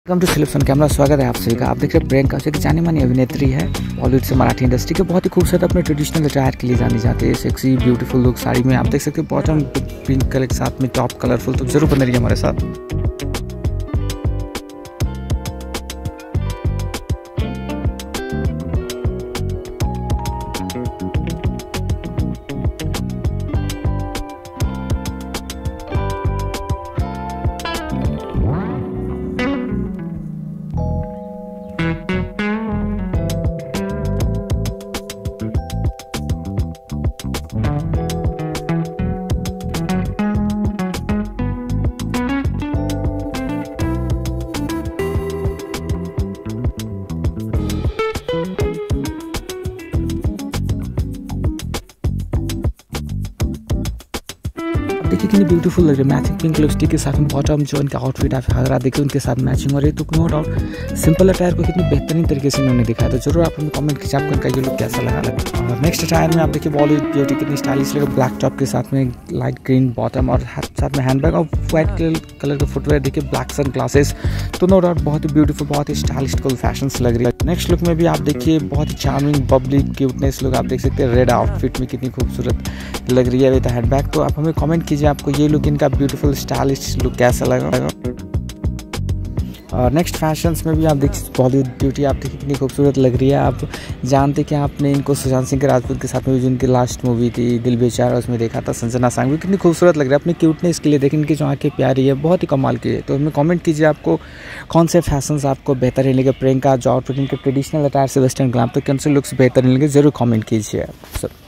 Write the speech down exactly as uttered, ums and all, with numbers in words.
Welcome to सिलिप्स on camera. स्वागत है आप सभी का। आप देख रहे हैं प्रियंका चोपड़ा, जानी मानी अभिनेत्री है बॉलीवुड से मराठी इंडस्ट्री के। बहुत ही खूबसूरत अपने ट्रेडिशनल अटायर के लिए जानी जाती है। सेक्सी ब्यूटीफुल लुक साड़ी में आप देख सकते हैं, बॉटम पिंक कलर के साथ में टॉप कलरफुल। तो जरूर बने रहिए हमारे साथ। देखिए कितनी ब्यूटीफुल लग रही है। मैचिंग पिंक लिपस्टिक के साथ में बॉटम जो इनका आउटफिट आप अगर आप देखिए उनके साथ मैचिंग हो रही है। तो नो डाउट सिंपल अटायर को कितनी बेहतरीन तरीके से इन्होंने दिखाया। तो जरूर आप हमें कमेंट कीजिए आपको इनका ये लुक कैसा लगा लगा और नेक्स्ट अटायर में आप देखिए बॉलीवुड ब्यूटी कितनी स्टाइलिश लगे। ब्लैक टॉप के साथ में लाइट ग्रीन बॉटम और साथ में हैंडबैग और व्हाइट कलर के फुटवेयर देखिए, ब्लैक सन ग्लासेस। तो नो डाउट बहुत ही ब्यूटीफुल, बहुत ही स्टाइलिश कुल फैशन लग रही है। नेक्स्ट लुक में भी आप देखिए बहुत ही चार्मिंग बबली क्यूटनेस लुक आप देख सकते हैं। रेड आउटफिट में कितनी खूबसूरत लग रही है विद हैंडबैग। तो आप हमें कमेंट कीजिए आपको ये लुक इनका ब्यूटीफुल स्टाइलिश लुक कैसा लगा। और नेक्स्ट फैशंस में भी आप देखिए बॉलीवुड ब्यूटी आप देखिए कितनी खूबसूरत लग रही है। आप जानते कि आपने इनको सुशांत सिंह के राजपूत के साथ में जो इनकी लास्ट मूवी थी दिल बेचारा, उसमें देखा था। संजना सांग भी कितनी खूबसूरत लग रही है अपनी क्यूटनेस के लिए। देखिए इनकी जो आंखें प्यारी है, बहुत ही कमाल की है। तो हमें कमेंट कीजिए आपको कौन से फैशंस आपको बेहतरीन लगे। प्रियंका जो आउटफिट इनके ट्रेडिशनल अटायर से वेस्टर्न ग्लैम तक कौन से लुक्स बेहतरीन लगे, जरूर कमेंट कीजिए आप सब।